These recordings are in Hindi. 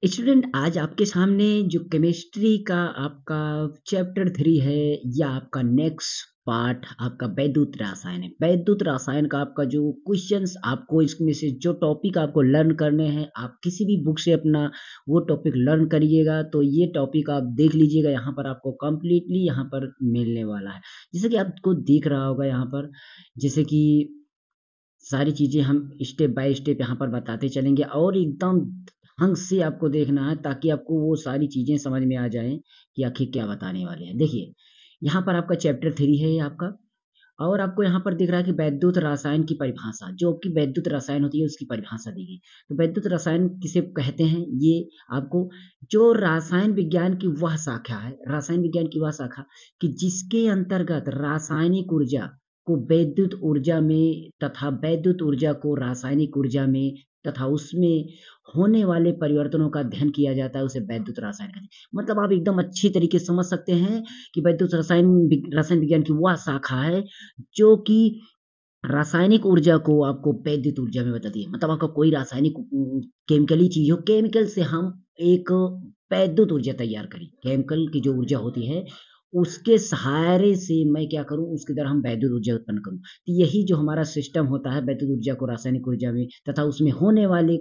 स्टूडेंट आज आपके सामने जो केमिस्ट्री का आपका चैप्टर 3 है या आपका नेक्स्ट पार्ट आपका वैद्युत रसायन है। वैद्युत रसायन का आपका जो क्वेश्चंस आपको इसमें से जो टॉपिक आपको लर्न करने हैं, आप किसी भी बुक से अपना वो टॉपिक लर्न करिएगा, तो ये टॉपिक आप देख लीजिएगा, यहाँ पर आपको कंप्लीटली यहाँ पर मिलने वाला है। जैसे कि आपको दिख रहा होगा यहाँ पर, जैसे कि सारी चीज़ें हम स्टेप बाय स्टेप यहाँ पर बताते चलेंगे और एकदम ढंग से आपको देखना है ताकि आपको वो सारी चीज़ें समझ में आ जाएँ कि आखिर क्या बताने वाले हैं। देखिए, यहाँ पर आपका चैप्टर 3 है ये आपका और आपको यहाँ पर दिख रहा है कि वैद्युत रसायन की परिभाषा, जो कि वैद्युत रसायन होती है उसकी परिभाषा दी गई। तो वैद्युत रसायन किसे कहते हैं? ये आपको जो रसायन विज्ञान की वह शाखा है, रसायन विज्ञान की वह शाखा कि जिसके अंतर्गत रासायनिक ऊर्जा को वैद्युत ऊर्जा में तथा वैद्युत ऊर्जा को रासायनिक ऊर्जा में तथा उसमें होने वाले परिवर्तनों का अध्ययन किया जाता है, उसे वैद्युत रसायन कहते हैं। मतलब आप एकदम अच्छी तरीके से समझ सकते हैं कि वैद्युत रसायन विज्ञान की वह शाखा है जो कि रासायनिक ऊर्जा को आपको वैद्युत ऊर्जा में बताती है। मतलब आपका कोई रासायनिक केमिकली चीज़ हो, केमिकल से हम एक वैद्युत ऊर्जा तैयार करें। केमिकल की जो ऊर्जा होती है, उसके सहारे से मैं क्या करूँ, उसके द्वारा हम वैद्युत ऊर्जा उत्पन्न करूँ। तो यही जो हमारा सिस्टम होता है वैद्युत ऊर्जा को रासायनिक ऊर्जा में तथा उसमें होने वाले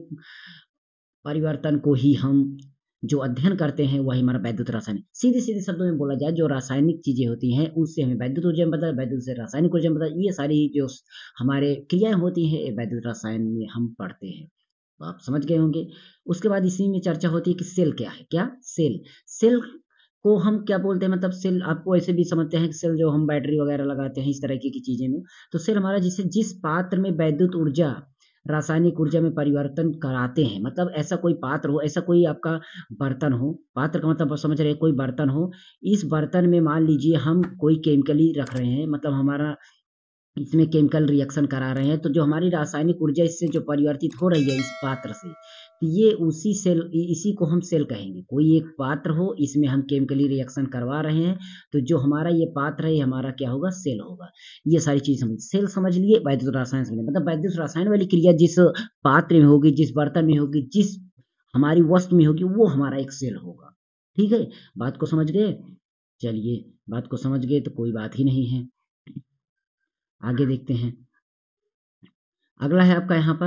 परिवर्तन को ही हम जो अध्ययन करते हैं वही हमारा वैद्युत रसायन है। सीधे-सीधे शब्दों में बोला जाए जो रासायनिक चीज़ें होती हैं उससे हमें वैद्युत ऊर्जा में पता है, वैद्युत से रासायनिक ऊर्जा में पता है। ये सारी जो हमारे क्रियाएँ होती हैं ये वैद्युत रसायन में हम पढ़ते हैं। तो आप समझ गए होंगे। उसके बाद इसी में चर्चा होती है कि सेल क्या है? क्या? सेल। सेल को हम क्या बोलते हैं, मतलब सेल आपको ऐसे भी समझते हैं कि सेल जो हम बैटरी वगैरह लगाते हैं इस तरह की चीज़ें में। तो सेल हमारा जिस पात्र में वैद्युत ऊर्जा रासायनिक ऊर्जा में परिवर्तन कराते हैं, मतलब ऐसा कोई पात्र हो, ऐसा कोई आपका बर्तन हो, पात्र का मतलब आप समझ रहे हैं, कोई बर्तन हो, इस बर्तन में मान लीजिए हम कोई केमिकली रख रहे हैं, मतलब हमारा इसमें केमिकल रिएक्शन करा रहे हैं, तो जो हमारी रासायनिक ऊर्जा इससे जो परिवर्तित हो रही है इस पात्र से, तो ये उसी सेल इसी को हम सेल कहेंगे। कोई एक पात्र हो, इसमें हम केमिकली रिएक्शन करवा रहे हैं, तो जो हमारा ये पात्र है, ये हमारा क्या होगा? सेल होगा। ये सारी चीज़ समझ सेल समझ लिए, वैद्युत रसायन समझ लिए। मतलब वैद्युत रसायन वाली क्रिया जिस पात्र में होगी, जिस बर्तन में होगी, जिस हमारी वस्तु में होगी, वो हमारा एक सेल होगा। ठीक है? बात को समझ गए? चलिए, बात को समझ गए तो कोई बात ही नहीं है। आगे देखते हैं। अगला है आपका यहाँ पर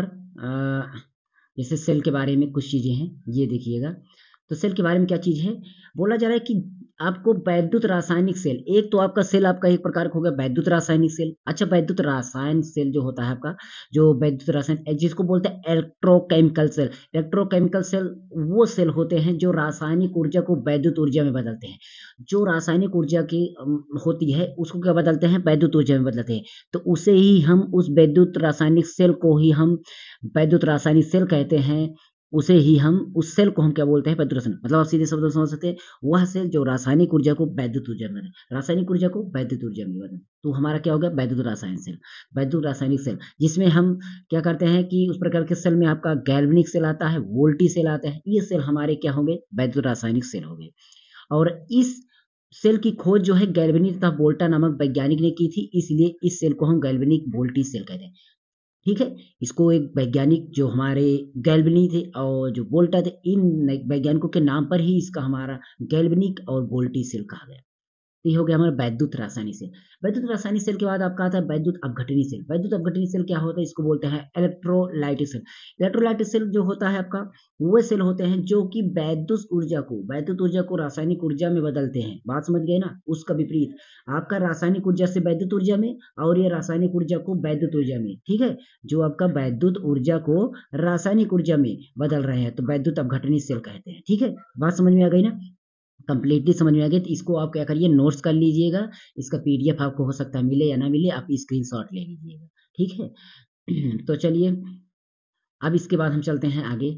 जैसे सेल के बारे में कुछ चीज़ें हैं, ये देखिएगा। तो सेल के बारे में क्या चीज़ है? बोला जा रहा है कि आपको वैद्युत रासायनिक सेल, एक तो आपका सेल आपका एक प्रकार का हो गया वैद्युत रासायनिक सेल। अच्छा, वैद्युत रसायन सेल जो होता है आपका, जो वैद्युत रसायन जिसको बोलते हैं इलेक्ट्रोकेमिकल सेल। इलेक्ट्रोकेमिकल सेल वो सेल होते हैं जो रासायनिक ऊर्जा को वैद्युत ऊर्जा में बदलते हैं। जो रासायनिक ऊर्जा की होती है उसको क्या बदलते हैं? वैद्युत ऊर्जा में बदलते हैं। तो उसे ही हम उस वैद्युत रासायनिक सेल को ही हम वैद्युत रासायनिक सेल कहते हैं। उसे ही हम उस सेल को हम क्या बोलते हैं? वैद्युत रासायनिक। मतलब आप सीधे शब्दों में समझ सकते हैं, वह सेल जो रासायनिक ऊर्जा को वैद्युत ऊर्जा में बदले, रासायनिक ऊर्जा को वैद्युत ऊर्जा में बदले। तो हमारा क्या हो गया? वैद्युत रसायन सेल, वैद्युत रासायनिक सेल, जिसमें हम क्या करते हैं कि उस प्रकार के सेल में आपका गैल्वेनिक सेल आता है, वोल्टी सेल आता है। ये सेल हमारे क्या होंगे? वैद्युत रासायनिक सेल हो गए। और इस सेल की खोज जो है गैल्वेनी तथा वोल्टा नामक वैज्ञानिक ने की थी, इसलिए इस सेल को हम गैल्वेनिक वोल्टी सेल कहते हैं। ठीक है? इसको एक वैज्ञानिक जो हमारे गैल्वेनी थे और जो वोल्टा थे, इन वैज्ञानिकों के नाम पर ही इसका हमारा गैल्वेनिक और वोल्टी सेल कहा गया। ये हो गया हमारा वैद्युत रासायनिक सेल। वैद्युत रासायनिक सेल के बाद आपका आता है वैद्युत अपघटनी सेल। वैद्युत अपघटनी सेल क्या होता है? इसको बोलते हैं इलेक्ट्रोलाइटिक सेल। इलेक्ट्रोलाइटिक सेल जो होता है आपका, वो सेल होते हैं जो कि वैद्युत ऊर्जा को रासायनिक ऊर्जा में बदलते हैं। बात समझ गए ना? उसका विपरीत आपका रासायनिक ऊर्जा से वैद्युत ऊर्जा में और ये रासायनिक ऊर्जा को वैद्युत ऊर्जा में, ठीक है? जो आपका वैद्युत ऊर्जा को रासायनिक ऊर्जा में बदल रहे हैं, तो वैद्युत अपघटनी सेल कहते हैं। ठीक है? बात समझ में आ गई ना? कंप्लीटली समझ में आ गई, तो इसको आप क्या करिए, नोट्स कर लीजिएगा। इसका पीडीएफ आपको हो सकता है मिले या ना मिले, आप स्क्रीनशॉट ले लीजिएगा। ठीक है? तो चलिए, अब इसके बाद हम चलते हैं आगे।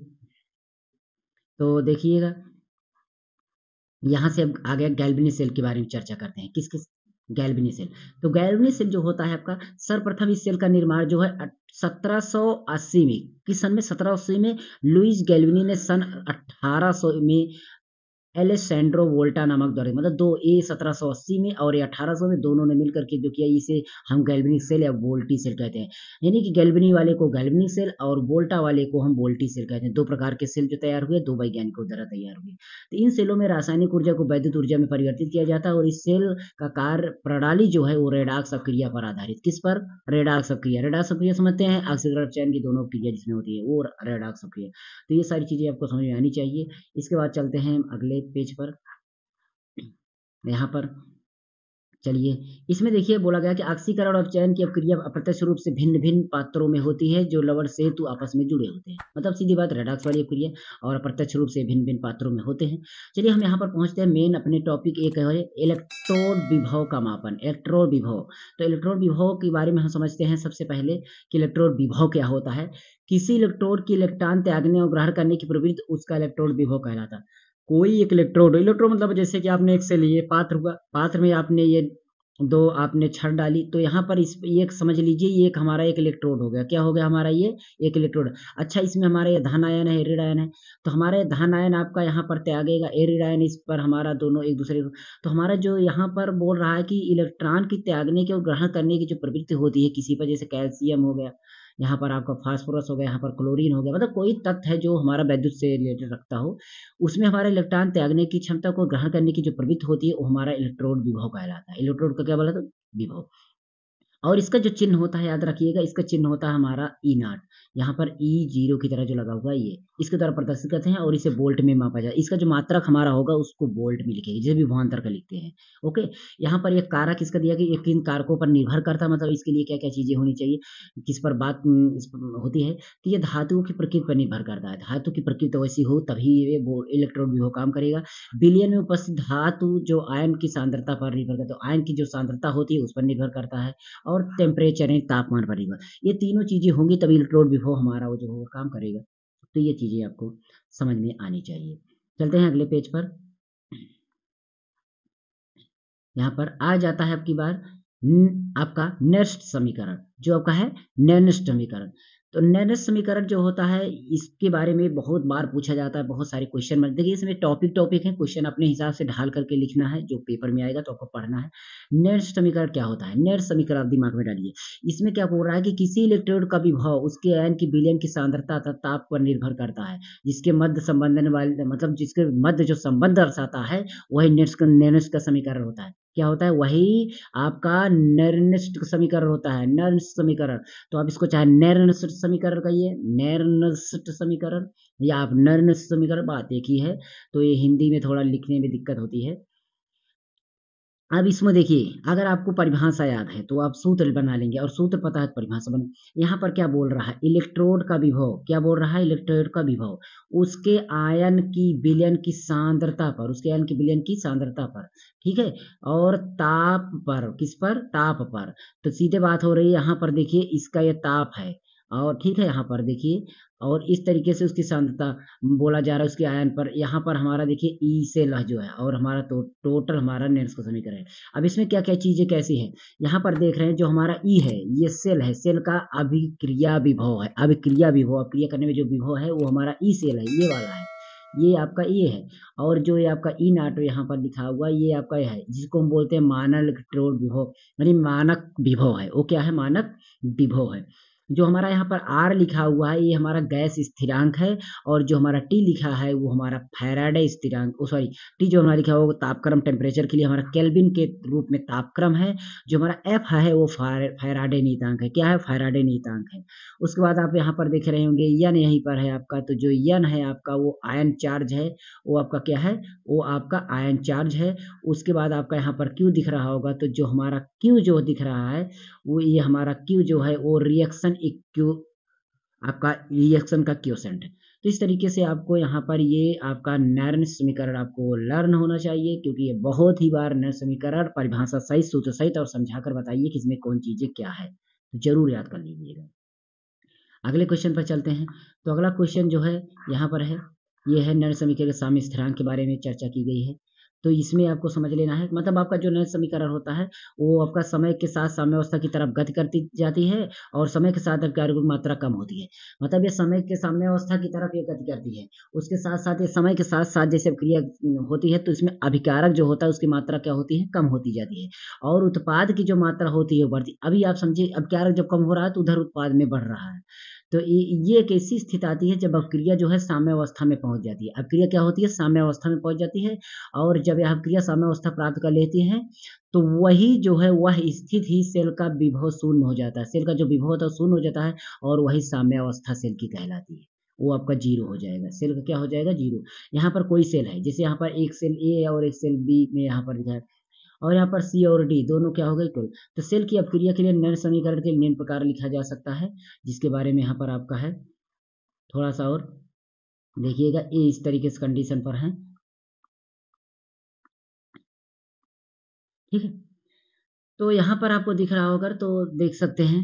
तो देखिएगा, यहाँ से अब आगे गैल्वेनी सेल के बारे में चर्चा करते हैं। किस-किस? Galvani cell. तो गैल्वेनी सेल जो होता है आपका, सर्वप्रथम इस सेल का निर्माण जो है 1780 में, किस सन में? 1780 में लुईस गैल्वेनी ने सन 1800 में एलेसैंड्रो वोल्टा नामक द्वारा, मतलब दो, ये 1780 में और ये 1800 में, दोनों ने मिलकर के जो किया, इसे हम गैल्वेनिक सेल या वोल्टी सेल कहते हैं। यानी कि गैल्वेनी वाले को गैल्वेनिक सेल और वोल्टा वाले को हम वोल्टी सेल कहते हैं। दो प्रकार के सेल जो तैयार हुए, दो वैज्ञानिकों द्वारा तैयार हुए। तो इन सेलों में रासायनिक ऊर्जा को वैद्युत ऊर्जा में परिवर्तित किया जाता है, और इस सेल का कार्य प्रणाली जो है वो रेडॉक्स अक्रिया पर आधारित, किस पर? रेडॉक्स अक्रिया। रेडॉक्स अक्रिया समझते हैं, ऑक्सीकरण चयन की दोनों क्रिया जिसमें होती है वो रेडॉक्स अक्रिया। तो ये सारी चीजें आपको समझ में आनी चाहिए। इसके बाद चलते हैं अगले पेज पर। यहाँ पर चलिए, इसमें देखिए बोला गया कि ऑक्सीकरण और चयन की क्रिया अप्रत्यक्ष रूप से भिन्न भिन्न पात्रों में होती है जो लवण सेतु आपस में जुड़े होते हैं। मतलब सीधी बात, रेडॉक्स वाली क्रिया और अप्रत्यक्ष रूप से भिन्न भिन्न पात्रों में होते हैं। चलिए हम यहाँ पर पहुंचते हैं मेन अपने टॉपिक, एक है इलेक्ट्रोड विभव का मापन, इलेक्ट्रोड विभव। तो इलेक्ट्रोड विभव के बारे में हम समझते हैं सबसे पहले कि इलेक्ट्रोड विभव क्या होता है। किसी इलेक्ट्रोड की इलेक्ट्रॉन त्यागने और ग्रहण करने की प्रवृत्ति, उसका इलेक्ट्रोड विभव कहलाता है। कोई एक इलेक्ट्रोड, इलेक्ट्रोड मतलब जैसे कि आपने एक से लिए पात्र हुआ, पात्र में आपने ये दो आपने छड़ डाली, तो यहाँ पर इस ये समझ लीजिए ये एक हमारा एक इलेक्ट्रोड हो गया। क्या हो गया हमारा ये? एक इलेक्ट्रोड। अच्छा, इसमें हमारा ये धन आयन है, ऋण आयन है, तो हमारा ये धन आयन आपका यहाँ पर त्यागेगा, ऋण आयन इस पर हमारा दोनों एक दूसरे को, तो हमारा जो यहाँ पर बोल रहा है कि इलेक्ट्रॉन की त्यागने की और ग्रहण करने की जो प्रवृत्ति होती है किसी पर, जैसे कैल्शियम हो गया, यहाँ पर आपका फास्फोरस हो गया, यहाँ पर क्लोरीन हो गया, मतलब कोई तत्व है जो हमारा वैद्युत से रिलेटेड रखता हो, उसमें हमारा इलेक्ट्रॉन त्यागने की क्षमता को ग्रहण करने की जो प्रवृत्ति होती है वो हमारा इलेक्ट्रोड विभव कहलाता है। इलेक्ट्रोड का क्या बोला था? विभव। और इसका जो चिन्ह होता है याद रखिएगा, इसका चिन्ह होता है हमारा ई नाट, यहाँ पर ई जीरो की तरह जो लगा हुआ है ये, इसके द्वारा प्रदर्शित करते हैं, और इसे वोल्ट में मापा जाए। इसका जो मात्रक हमारा होगा उसको वोल्ट में लिखेंगे, जिसे विभवांतर का लिखते हैं। ओके, यहाँ पर एक कारक इसका दिया कि ये किन कारकों पर निर्भर करता है, मतलब इसके लिए क्या क्या चीजें होनी चाहिए, किस पर बात इस पर होती है, कि ये धातुओं की प्रकृति पर निर्भर करता है। धातु की प्रकृति वैसी हो तभी ये वो इलेक्ट्रॉन विभव काम करेगा। विलयन में उपस्थित धातु जो आयन की सांद्रता पर निर्भर करता है, तो आयन की जो सांद्रता होती है उस पर निर्भर करता है, और टेम्परेचर यानी तापमान पर निर्भर। ये तीनों चीजें होंगी तभी इलेक्ट्रोड विभव हमारा वो जो होगा काम करेगा। तो ये चीजें आपको समझ में आनी चाहिए। चलते हैं अगले पेज पर। यहाँ पर आ जाता है आपकी बार आपका नेस्ट समीकरण, जो आपका है नेस्ट समीकरण। तो नेस्ट समीकरण जो होता है इसके बारे में बहुत बार पूछा जाता है, बहुत सारे क्वेश्चन में देखिए, इसमें टॉपिक टॉपिक है, क्वेश्चन अपने हिसाब से ढाल करके लिखना है, जो पेपर में आएगा तो आपको पढ़ना है। नेस्ट समीकरण क्या होता है? नेस्ट समीकरण आप दिमाग में डालिए। इसमें क्या बोल रहा है कि किसी इलेक्ट्रोड का विभव उसके आयन की विलयन की सांद्रता तथा ताप पर निर्भर करता है, जिसके मध्य संबंधन वाले, मतलब जिसके मध्य जो संबंध दर्शाता है वही नेस्ट का समीकरण होता है। क्या होता है? वही आपका नर्निस्ट समीकरण होता है, नर्निस्ट समीकरण। तो आप इसको चाहे नर्निस्ट समीकरण कहिए, नर्निस्ट समीकरण, या आप नर्निस्ट समीकरण, बात एक ही है। तो ये हिंदी में थोड़ा लिखने में दिक्कत होती है। अब इसमें देखिए, अगर आपको परिभाषा याद है तो आप सूत्र बना लेंगे, और सूत्र पता है तो परिभाषा बन। यहाँ पर क्या बोल रहा है? इलेक्ट्रोड का विभव। क्या बोल रहा है? इलेक्ट्रोड का विभव उसके आयन की विलयन की सांद्रता पर, उसके आयन की विलयन की सांद्रता पर, ठीक है, और ताप पर। किस पर? ताप पर। तो सीधे बात हो रही है, यहाँ पर देखिए इसका ये ताप है, और ठीक है यहाँ पर देखिए, और इस तरीके से उसकी सांद्रता बोला जा रहा है उसके आयन पर। यहाँ पर हमारा देखिए ई से लह जो है, और हमारा तो टोटल हमारा नेट्स का समीकरण है। अब इसमें क्या क्या चीजें कैसी है, यहाँ पर देख रहे हैं, जो हमारा ई है ये सेल है, सेल का अभिक्रिया विभव है, अभिक्रिया विभव, अभिक्रिया करने में जो विभव है वो हमारा ई सेल है, ये वाला है, ये आपका ये है। और जो ये आपका ई नाटो यहाँ पर लिखा हुआ ये आपका ये है, जिसको हम बोलते हैं मानक इलेक्ट्रोड विभव, यानी मानक विभव है। वो क्या है? मानक विभव है। जो हमारा यहाँ पर आर लिखा हुआ है ये हमारा गैस स्थिरांक है, और जो हमारा टी लिखा है वो हमारा फैराडे स्थिरांक, सॉरी, टी जो हमारा लिखा हुआ वो तापक्रम, टेम्परेचर के लिए हमारा केल्विन के रूप में तापक्रम है। जो हमारा एफ है वो फैराडे नियतांक है। क्या है? फैराडे नियतांक है। उसके बाद आप यहाँ पर देख रहे होंगे यन यहीं पर है आपका, तो जो यन है आपका वो आयन चार्ज है, वो आपका क्या है? वो आपका आयन चार्ज है। उसके बाद आपका यहाँ पर क्यू दिख रहा होगा, तो जो हमारा क्यू जो दिख रहा है वो ये हमारा क्यू जो है वो रिएक्शन इक्यू, आपका रिएक्शन का क्योसेंट है। तो इस तरीके से आपको यहाँ पर ये आपका नर्न समीकरण आपको लर्न होना चाहिए, क्योंकि ये बहुत ही बार नर्न समीकरण परिभाषा सहित, सूत्र सहित और समझाकर बताइए कि इसमें कौन चीजें क्या है, तो जरूर याद कर लीजिएगा। अगले क्वेश्चन पर चलते हैं। तो अगला क्वेश्चन जो है यहाँ पर है, ये है नर्न समीकरण के साम्य स्थिरांक के बारे में चर्चा की गई है। तो इसमें आपको समझ लेना है, मतलब आपका जो नया समीकरण होता है वो आपका समय के साथ साम्यावस्था की तरफ गति करती जाती है और समय के साथ कार्य की मात्रा कम होती है। मतलब ये समय के साम्यावस्था की तरफ ये गति करती है, उसके साथ साथ ये समय के साथ साथ जैसे क्रिया होती है तो इसमें अभिकारक जो होता है उसकी मात्रा क्या होती है, कम होती जाती है और उत्पाद की जो मात्रा होती है वो बढ़ती। अभी आप समझिए अभिकारक जब कम हो रहा है तो उधर उत्पाद में बढ़ रहा है। तो ये एक ऐसी स्थिति आती है जब अभिक्रिया जो है साम्यावस्था में पहुंच जाती है। अभिक्रिया क्या होती है, साम्यावस्था में पहुंच जाती है और जब यह अभिक्रिया साम्यावस्था प्राप्त कर लेती है तो वही जो है वह स्थिति ही सेल का विभव शून्य हो जाता है। सेल का जो विभव होता है शून्य हो जाता है और वही साम्यावस्था सेल की कहलाती है। वो आपका जीरो हो जाएगा, सेल का क्या हो जाएगा, जीरो। यहाँ पर कोई सेल है, जैसे यहाँ पर एक सेल ए और एक सेल बी में यहाँ पर लिखा है और यहाँ पर सी और डी दोनों क्या हो गए इक्वल। तो सेल की अपक्रिया के लिए निम्न समीकरण के निम्न प्रकार लिखा जा सकता है, जिसके बारे में यहाँ पर आपका है थोड़ा सा और देखिएगा। ये इस तरीके से कंडीशन पर है, ठीक है। तो यहाँ पर आपको दिख रहा होगा तो देख सकते हैं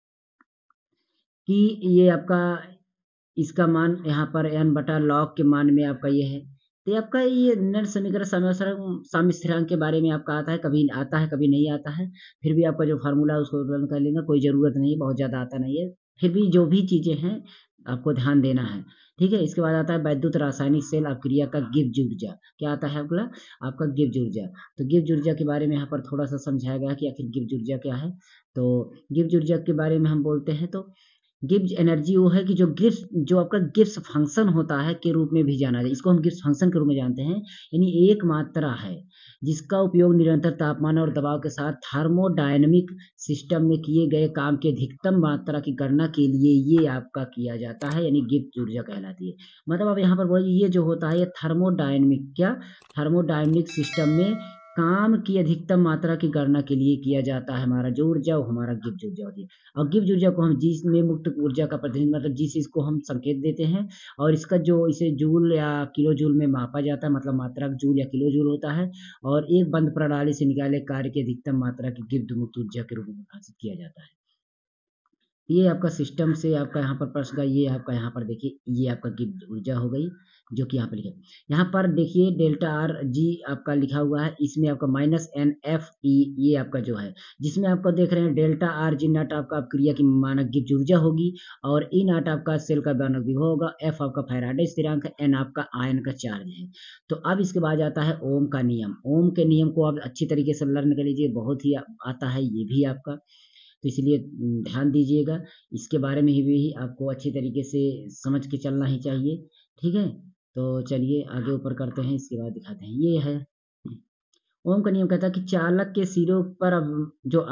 कि ये आपका इसका मान यहाँ पर n बटा log के मान में आपका ये है। तो आपका ये नर समीकरण साम्य स्थिरांक के बारे में आपका आता है, कभी आता है कभी नहीं आता है। फिर भी आपका जो फार्मूला है उसको रन कर लेना, कोई ज़रूरत नहीं है, बहुत ज़्यादा आता नहीं है। फिर भी जो भी चीज़ें हैं आपको ध्यान देना है, ठीक है। इसके बाद आता है वैद्युत रासायनिक सेल अपक्रिया का गिब्ज ऊर्जा। क्या आता है अगला, आपका गिब्ज ऊर्जा। तो गिब्ज ऊर्जा के बारे में यहाँ पर थोड़ा सा समझाया गया कि आखिर गिब्ज ऊर्जा क्या है। तो गिब्ज ऊर्जा के बारे में हम बोलते हैं तो गिब्स एनर्जी वो है कि जो गिब्स जो आपका गिब्स फंक्शन होता है के रूप में भी जाना जाए, इसको हम गिब्स फंक्शन के रूप में जानते हैं। यानी एक मात्रा है जिसका उपयोग निरंतर तापमान और दबाव के साथ थर्मोडायनेमिक सिस्टम में किए गए काम की अधिकतम मात्रा की गणना के लिए ये आपका किया जाता है, यानी गिब्स ऊर्जा कहलाती है। मतलब अब यहाँ पर बोलिए ये जो होता है ये थर्मोडायनेमिक क्या, थर्मोडायनेमिक सिस्टम में काम की अधिकतम मात्रा की गणना के लिए किया जाता है। हमारा जो ऊर्जा वो हमारा गिब्स ऊर्जा होती है। और गिब्स ऊर्जा को हम जिसमें मुक्त ऊर्जा का प्रतिनिधित्व, मतलब जिस इसको हम संकेत देते हैं और इसका जो इसे जूल या किलो जूल में मापा जाता है, मतलब मात्रा जूल या किलो जूल होता है और एक बंद प्रणाली से निकाले कार्य की अधिकतम मात्रा की गिब्स मुक्त ऊर्जा के रूप में परिभाषित किया जाता है। ये आपका सिस्टम से आपका यहाँ पर प्रश्न का ये आपका यहाँ पर देखिए ये आपका गिब्स ऊर्जा हो गई जो कि यहाँ पर लिखा है। यहाँ पर देखिए डेल्टा आर जी आपका लिखा हुआ है, इसमें आपका माइनस एन एफ ई ये आपका जो है, जिसमें आपको देख रहे हैं डेल्टा आर जी नट आपका क्रिया की मानक गिब्स ऊर्जा होगी और ई नट आपका सेल का मानक विभव होगा, एफ आपका फैराडे स्थिरांक है, एन आपका आयन का चार्ज है। तो अब इसके बाद आता है ओम का नियम। ओम के नियम को आप अच्छी तरीके से लर्न कर लीजिए, बहुत ही आता है ये भी आपका, तो इसलिए ध्यान दीजिएगा। इसके बारे में भी आपको अच्छी तरीके से समझ के चलना ही चाहिए, ठीक है। तो चलिए आगे ऊपर करते हैं, इसके बाद दिखाते हैं। ये है ओम का नियम, कहता है कि चालक के सिरों पर अब जो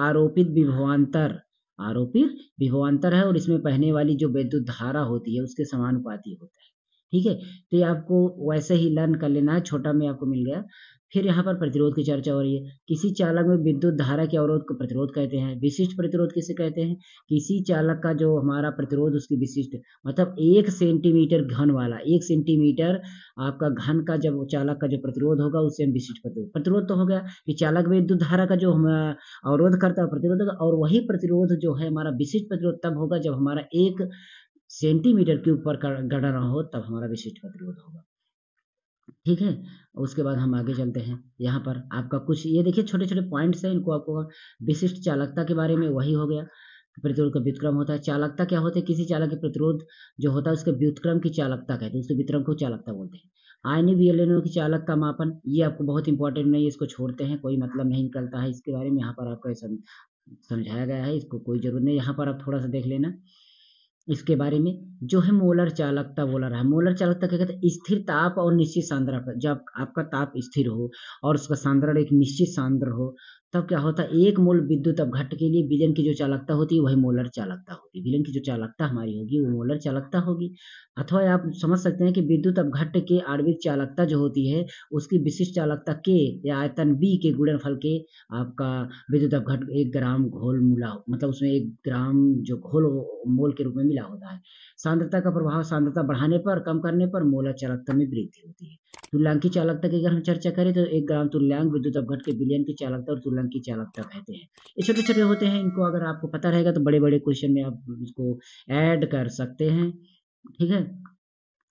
आरोपित विभवांतर है और इसमें बहने वाली जो विद्युत धारा होती है उसके समानुपाती होता है, ठीक है। तो ये आपको वैसे ही लर्न कर लेना है, छोटा में आपको मिल गया। फिर यहाँ पर प्रतिरोध की चर्चा हो रही है। किसी चालक में विद्युत धारा के अवरोध को प्रतिरोध कहते हैं। विशिष्ट प्रतिरोध किसे कहते हैं, किसी चालक का जो हमारा प्रतिरोध उसकी विशिष्ट, मतलब 1 सेंटीमीटर घन वाला, 1 सेंटीमीटर आपका घन का जब चालक का जो प्रतिरोध होगा उसे हम विशिष्ट प्रतिरोध। प्रतिरोध तो हो गया कि चालक विद्युत धारा का जो हम अवरोध करता है प्रतिरोध होगा, और वही प्रतिरोध जो है हमारा विशिष्ट प्रतिरोध तब होगा जब हमारा 1 सेंटीमीटर के ऊपर का गणना हो, तब हमारा विशिष्ट प्रतिरोध होगा, ठीक है। उसके बाद हम आगे चलते हैं। यहाँ पर आपका कुछ ये देखिए छोटे छोटे पॉइंट्स हैं, इनको आपको विशिष्ट चालकता के बारे में वही हो गया। प्रतिरोध का व्युत्क्रम होता है। चालकता क्या होता है, किसी चालक के प्रतिरोध जो होता है उसके व्युत्क्रम की चालकता कहते हैं, उसके व्युत्क्रम को चालकता बोलते हैं। आयनिक विलयनों की चालक का मापन, ये आपको बहुत इंपॉर्टेंट नहीं है, इसको छोड़ते हैं, कोई मतलब नहीं निकलता है इसके बारे में। यहाँ पर आपको समझाया गया है, इसको कोई जरूरत नहीं। यहाँ पर आप थोड़ा सा देख लेना इसके बारे में। जो है मोलर चालकता बोला रहा है। मोलर चालकता क्या कहते हैं, स्थिर ताप और निश्चित सांद्रता पर, जब आपका ताप स्थिर हो और उसका सांद्रण एक निश्चित सांद्र हो, तब क्या होता है, एक मोल विद्युत अपघट्ट के लिए विलयन की जो चालकता होती है वही मोलर चालकता होती है। विलयन की जो चालकता हमारी होगी वो मोलर चालकता होगी। अथवा आप समझ सकते हैं कि विद्युत अपघट्ट के आणविक चालकता जो होती है उसकी विशिष्ट चालकता के या आयतन बी के गुणनफल के आपका विद्युत अपघट्ट 1 ग्राम घोल मिला, मतलब उसमें 1 ग्राम जो घोल मोल के रूप में मिला होता है। सांद्रता का प्रभाव, सांद्रता बढ़ाने पर कम करने पर मोलर चालकता में वृद्धि होती है। तुल्यांकी चालकता की अगर हम चर्चा करें तो 1 ग्राम तुल्यांक विद्युत अपघट्ट के विलयन की चालकता और तुल्यांकी चालकता कहते हैं। ये छोटे छोटे होते हैं, इनको अगर आपको पता रहेगा तो बड़े बड़े क्वेश्चन में आप इसको ऐड कर सकते हैं, ठीक है।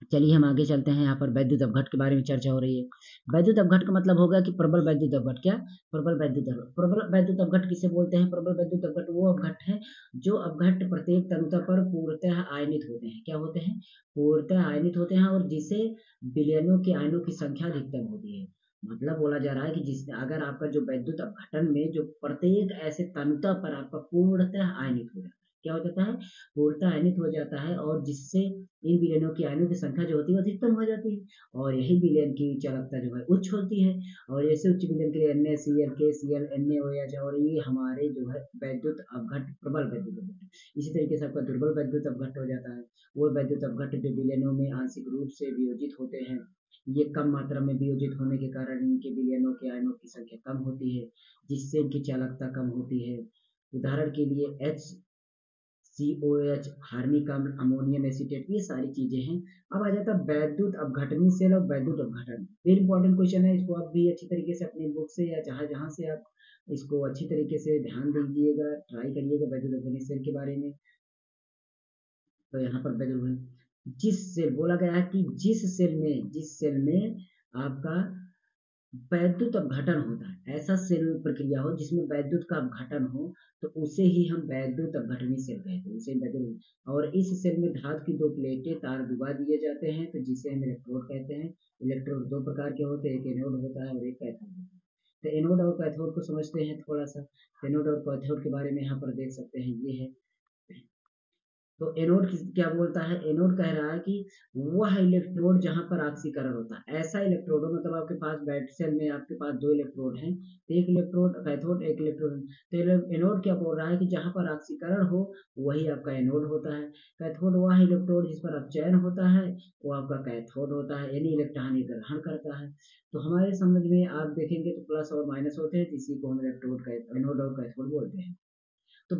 चलिए हम आगे चलते हैं। यहाँ पर वैद्युत अपघट के बारे में चर्चा हो रही है। वैद्युत अपघट का मतलब होगा कि प्रबल वैद्युत अपघट। क्या? प्रबल वैद्युत अपघट किसे बोलते हैं? प्रबल वैद्युत अपघट वो अपघट है जो अपघट प्रत्येक तंत्र पर पूर्णतः आयनित होते हैं। क्या होते हैं? पूर्णतः आयनित होते हैं और जिसे विलयनों के आयनों की संख्या अधिकतम होती है। मतलब बोला जा रहा है कि जिस अगर आपका जो वैद्युत अपघटन में जो प्रत्येक ऐसे तंत्र पर आपका पूर्णतः आयनित हो जाता है। क्या हो जाता है? पूर्णतः आयनित हो जाता है और जिससे इन विलयनों की आयनों की संख्या जो होती है वो अधिकतम हो जाती है और यही विलयन की चालकता जो है उच्च होती है। और ऐसे उच्च विलयन के लिए NaCl, KCl, NaOH और ये हमारे जो है वैद्युत अपघट प्रबल वैद्युत अपघट। इसी तरीके से आपका दुर्बल वैद्युत अपघट हो जाता है। वो वैद्युत अपघट जो विलयनों में आंशिक रूप से वियोजित होते हैं। ये कम मात्रा में वियोजित होने के कारण इनके विलयनों के आयनों की संख्या कम होती है जिससे इनकी चालकता कम होती है। उदाहरण के लिए HCOH, हार्मिक अम्ल, अमोनियम एसीटेट, ये सारी चीजें हैं। अब आ जाता है वैद्युत अपघटनी सेल और वैद्युत अपघटन। वेरी इंपॉर्टेंट क्वेश्चन है, इसको आप भी अच्छी तरीके से अपनी बुक से या जहां जहां से आप इसको अच्छी तरीके से ध्यान दीजिएगा, ट्राई करिएगा वैद्युत अपघटनी सेल के बारे में। तो यहाँ पर वैद्युत जिस सेल बोला गया है कि जिस सेल में आपका वैद्युत अपघटन होता है, ऐसा सेल प्रक्रिया हो जिसमें वैद्युत का अपघटन हो, तो उसे ही हम वैद्युत अपघटनी सेल कहते हैं। उसे वैद्युत और इस सेल में धातु की दो प्लेटें तार डुबा दिए जाते हैं, तो जिसे हम इलेक्ट्रोड कहते हैं। इलेक्ट्रोड दो प्रकार के होते हैं, एक एनोड होता है और एक कैथोड होता है। तो एनोड और कैथोड को समझते हैं थोड़ा सा। एनोड और कैथोड के बारे में यहाँ पर देख सकते हैं, ये है। तो एनोड क्या बोलता है? एनोड कह रहा है कि वह इलेक्ट्रोड जहां पर ऑक्सीकरण होता है, ऐसा इलेक्ट्रोड हो, मतलब आपके पास बैटरी सेल में आपके पास दो इलेक्ट्रोड हैं, तो एक इलेक्ट्रोड कैथोड, एक इलेक्ट्रोड। तो एनोड क्या बोल रहा है कि जहां पर ऑक्सीकरण हो वही आपका एनोड होता है। कैथोड वह इलेक्ट्रोड जिस पर अपचयन होता है वो आपका कैथोड होता है, यानी इलेक्ट्रॉन ग्रहण करता है। तो हमारे समझ में आप देखेंगे तो प्लस और माइनस होते हैं, इसी को हम इलेक्ट्रोड एनोड और कैथोड बोलते हैं। तो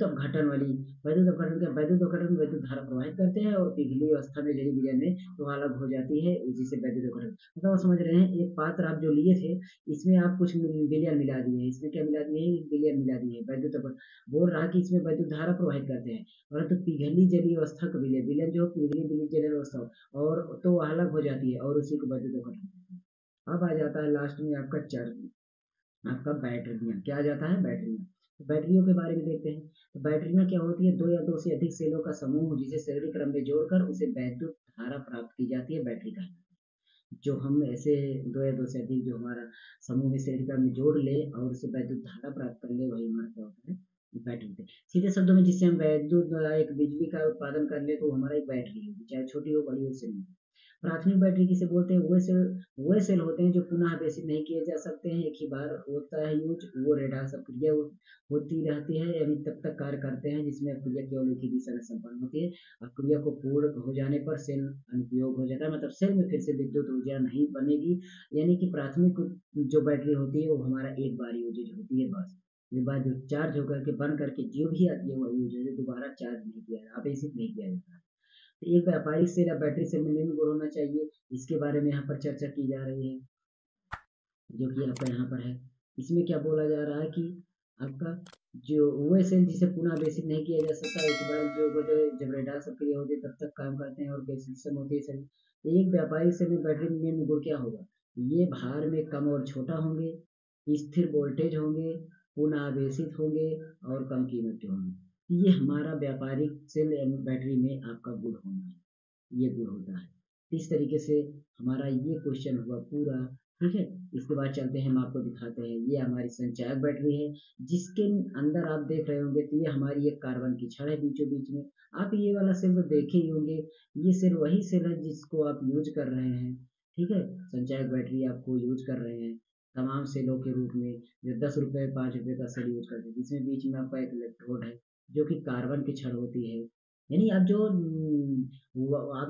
वैद्युत अपघटन में वैद्युत धारा प्रवाहित करते हैं और पिघली अवस्था में यदि विलयन में तो अलग हो जाती है, उसी से वैद्युत अपघटन। मतलब आप समझ रहे हैं, एक पात्र आप जो लिए थे इसमें आप कुछ विलयन मिला दिए हैं, इसमें क्या मिला दिए हैं? विलयन मिला दिए हैं। वैद्युत अपघटन बोल रहा है कि इसमें वैद्युत धारा प्रवाहित करते हैं, परंतु पिघली जलीय अवस्था का विलयन विलयन जो पिघली जलीय अवस्था और तो अलग हो जाती है और उसी को वैद्युत अपघटन कहते हैं। अब आ जाता है लास्ट में आपका चर आपका बैटरियाँ। क्या आ जाता है? बैटरियाँ। तो बैटरियों के बारे में देखते हैं। तो बैटरियाँ क्या होती है? दो या दो से अधिक सेलों का समूह जिसे श्रेणी क्रम में जोड़कर उसे वैद्युत धारा प्राप्त की जाती है, बैटरी कहलाती है। जो हम ऐसे दो या दो से अधिक जो हमारा समूह में श्रेणी क्रम में जोड़ ले और उसे वैद्युत धारा प्राप्त कर ले, वही हमारा क्या होता है? बैटरी होते हैं। सीधे शब्दों में जिससे हम विद्युत एक बिजली का उत्पादन कर ले तो हमारा एक बैटरी होगी, चाहे छोटी हो बड़ी हो, उससे नहीं। प्राथमिक बैटरी किसे बोलते हैं? वो सेल होते हैं जो पुनः आवेशित नहीं किए जा सकते हैं, एक ही बार होता है यूज, वो रेडार सब क्रिया होती रहती है, यानी तब तक कार्य करते हैं जिसमें क्रिया केवल एक ही दिशा में संपन्न होती है। और क्रिया को पूर्ण हो जाने पर सेल अनुपयोग हो जाता है, मतलब सेल में फिर से विद्युत ऊर्जा नहीं बनेगी। यानी कि प्राथमिक जो बैटरी होती है वो हमारा एक बार यूजेज होती है बस। ये बाद जो चार्ज होकर के बन करके जो भी आती है वही यूज होती है, दोबारा चार्ज नहीं किया आवेशित नहीं किया जाता है। तो एक व्यापारिक सेल या बैटरी सेल में निम्न गुण होना चाहिए, इसके बारे में यहाँ पर चर्चा की जा रही है, जो कि आपका यहाँ पर है। इसमें क्या बोला जा रहा है कि आपका जो वो सेल जिसे पुनः आवेशित नहीं किया जा सकता, एक बार जब रेडार सक्रिय होते हैं तब तक काम करते हैं और कैसे सिस्टम होती है सर। तो एक व्यापारिक सेल में बैटरी में निम्न गुण क्या होगा? ये भार में कम और छोटा होंगे, स्थिर वोल्टेज होंगे, पुनः आवेशित होंगे और कम कीमत के होंगे। ये हमारा व्यापारिक सेल यानी बैटरी में आपका गुण होना है, ये गुण होता है। इस तरीके से हमारा ये क्वेश्चन हुआ पूरा। ठीक है, इसके बाद चलते हैं, हम आपको दिखाते हैं, ये हमारी संचायक बैटरी है जिसके अंदर आप देख रहे होंगे, तो ये हमारी एक कार्बन की छड़ है बीचों बीच में। आप ये वाला सेल तो देखे ही होंगे, ये सेल वही सेल है जिसको आप यूज कर रहे हैं। ठीक है, संचायक बैटरी आपको यूज कर रहे हैं तमाम सेलों के रूप में, जो 10 रुपये 5 रुपये का सेल यूज करते हैं, जिसमें बीच में आपका एक इलेक्ट्रोड है जो कि कार्बन की छड़ होती है। यानी आप जो वो आप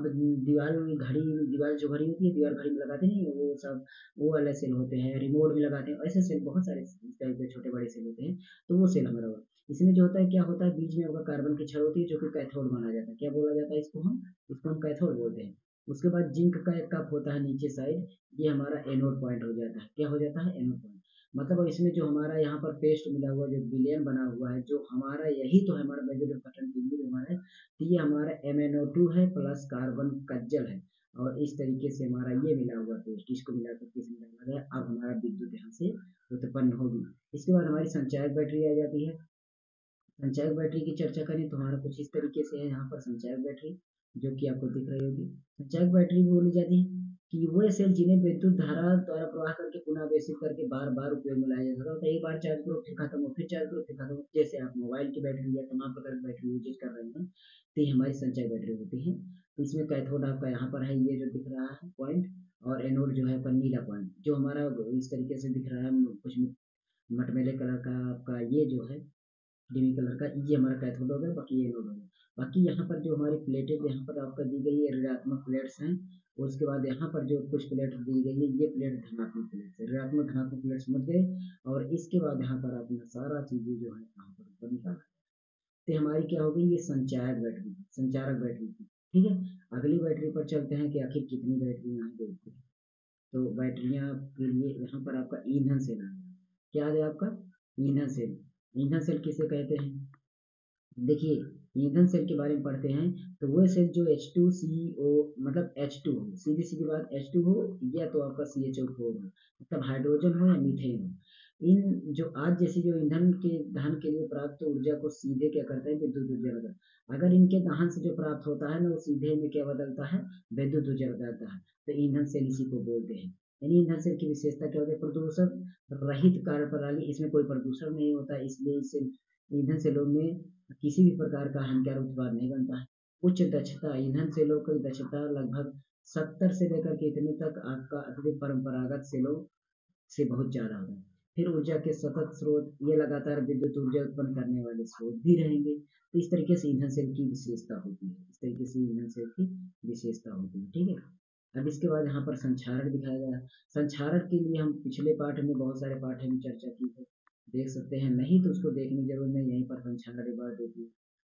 दीवार जो घड़ी होती है, दीवार घड़ी में लगाते नहीं, वो सब वो वाले सेल होते हैं, रिमोट में लगाते हैं, ऐसे सेल बहुत सारे इस टाइप के छोटे बड़े सेल होते हैं। तो वो सेल हमारा हुआ। इसमें जो होता है क्या होता है, बीच में आपका कार्बन की छड़ होती है जो कि कैथोड माना जाता है। क्या बोला जाता है इसको हम कैथोड बोलते हैं। उसके बाद जिंक का एक कप होता है नीचे साइड, ये हमारा एनोड पॉइंट हो जाता है। क्या हो जाता है? Anode point. मतलब इसमें जो हमारा यहाँ पर पेस्ट मिला हुआ जो विलयन बना हुआ है, जो हमारा यही तो है हमारा वैद्युत अपघटन के लिए हमारा है। तो ये हमारा MnO2 है प्लस कार्बन का जल है और इस तरीके से हमारा ये मिला हुआ टेस्ट, इसको मिला करके इसमें डाला गया, अब हमारा विद्युत यहाँ से उत्पन्न होगी। इसके बाद हमारी संचायक बैटरी आ जाती है। संचायक बैटरी की चर्चा करें तो हमारा कुछ इस तरीके से है यहाँ पर संचायक बैटरी, जो कि आपको दिख रही होगी। संचायक बैटरी भी बोली जाती है कि वो सेल जिन्हें विद्युत धारा द्वारा प्रवाह करके पुनः आवेशित करके बार बार उपयोग में लाया जा सकता है। एक बार चार्ज करो फिर खत्म हो, फिर चार्ज करो फिर खत्म हो, जैसे आप मोबाइल की बैटरी या तमाम प्रकार की बैटरी यूज कर रहे हैं, तो ये हमारी संचयक बैटरी होती है। तो इसमें कैथोड आपका यहाँ पर है, ये जो दिख रहा है पॉइंट, और एनोड जो है नीला पॉइंट, जो हमारा इस तरीके से दिख रहा है कुछ मटमैले कलर का आपका, ये जो है क्रीमी कलर का, ये हमारा कैथोड हो गया, बाकी ये एनोड हो गया। बाकी यहाँ पर जो हमारी प्लेटें यहाँ पर आपका दी गई है ऋणात्मक प्लेट्स हैं, उसके बाद यहाँ पर जो कुछ प्लेट दी गई है, ये प्लेट धनात्मक प्लेट्स है, ऋणात्मक धनात्मक प्लेट समझ गए। और इसके बाद यहाँ पर आपने सारा चीजें जो है यहाँ पर ऊपर निकाला, तो हमारी क्या हो गई, ये संचायक बैटरी, संचारक बैटरी थी। ठीक है, अगली बैटरी पर चलते हैं कि आखिर कितनी बैटरी यहाँ देखते हैं। तो बैटरियां के लिए यहाँ पर आपका ईंधन सेल आ गया। क्या आ गया आपका, ईंधन सेल। ईंधन सेल किसे कहते हैं, देखिए ईंधन सेल के बारे में पढ़ते हैं, तो वो सेल जो H2CO, मतलब H2 हो, सीधी सीधी बात H2 हो, या तो आपका CHO4 हो, मतलब हाइड्रोजन हो या मीथेन हो। इन जो आज जैसे जो ईंधन के दहन के लिए प्राप्त ऊर्जा को सीधे क्या करता है, विद्युत ऊर्जा बदलता है। अगर इनके दहन से जो प्राप्त होता है ना, वो सीधे में क्या बदलता है, विद्युत ऊर्जा बदलता है। तो ईंधन सेल इसी को बोलते हैं। यानी ईंधन सेल की विशेषता क्या होती है, प्रदूषण रहित कार्य प्रणाली, इसमें कोई प्रदूषण नहीं होता, इसलिए इससे ईंधन सेलों में किसी भी प्रकार का हानिकारक उत्पाद नहीं बनता है। उच्च दक्षता, ईंधन सेलों की दक्षता लगभग 70 से लेकर के इतने तक आपका अतिरिक्त परंपरागत सेलों से बहुत ज्यादा होता है। फिर ऊर्जा के सतत स्रोत, ये लगातार विद्युत ऊर्जा उत्पन्न करने वाले स्रोत भी रहेंगे। तो इस तरीके से ईंधन सेल की विशेषता होती है, इस तरीके से ईंधन सेल की विशेषता होती है। ठीक है, अब इसके बाद यहाँ पर संक्षारण दिखाया गया है। संक्षारण के लिए हम पिछले पाठ में बहुत सारे पाठ में चर्चा की है, देख सकते हैं, नहीं तो उसको देखने की जरूरत नहीं, यहीं पर संक्षारण एक बार देखिए।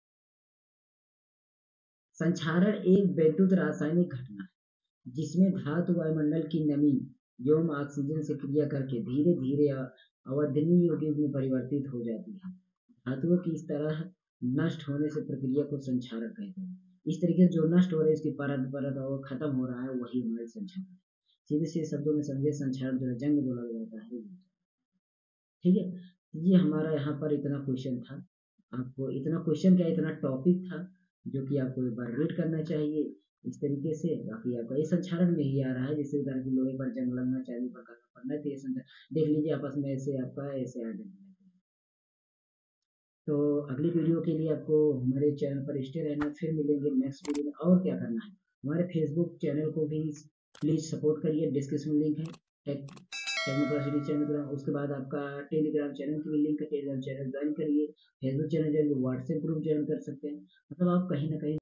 संक्षारण एक वैद्युत रासायनिक घटना है जिसमें धातु वायुमंडल की नमी एवं ऑक्सीजन से क्रिया करके धीरे धीरे अवधनीय यौगिक में परिवर्तित हो जाती है। धातुओं की इस तरह नष्ट होने से प्रक्रिया को संक्षारण कहते हैं। इस तरीके से जो नष्ट हो रहा है, इसकी परत परत और खत्म हो रहा है, वही हमारे संक्षारण है। सीधे सीधे शब्दों में समझे, संक्षारण जो है जंग जो लग जाता है। ठीक है, ये हमारा यहाँ पर इतना क्वेश्चन था, आपको इतना क्वेश्चन क्या, इतना टॉपिक था, जो कि आपको एक बार रीड करना चाहिए इस तरीके से। बाकी आपका ये संक्षारण में ही आ रहा है, जैसे उदाहरण की लोहे पर जंग लगना, चांदी पर काला पड़ना है, तो ये देख लीजिए आपस में ऐसे आपका ऐसे आ जाएगा। तो अगली वीडियो के लिए आपको हमारे चैनल पर स्टे रहना, फिर मिलेंगे नेक्स्ट वीडियो में। और क्या करना है, हमारे फेसबुक चैनल को भी प्लीज़ सपोर्ट करिए, डिस्क्रिप्शन लिंक है टेक्नोक्रासिटी चैनल का। उसके बाद आपका टेलीग्राम चैनल की भी लिंक है, टेलीग्राम चैनल ज्वाइन करिए। Facebook channel join, WhatsApp group join कर सकते हैं, मतलब आप कहीं ना कहीं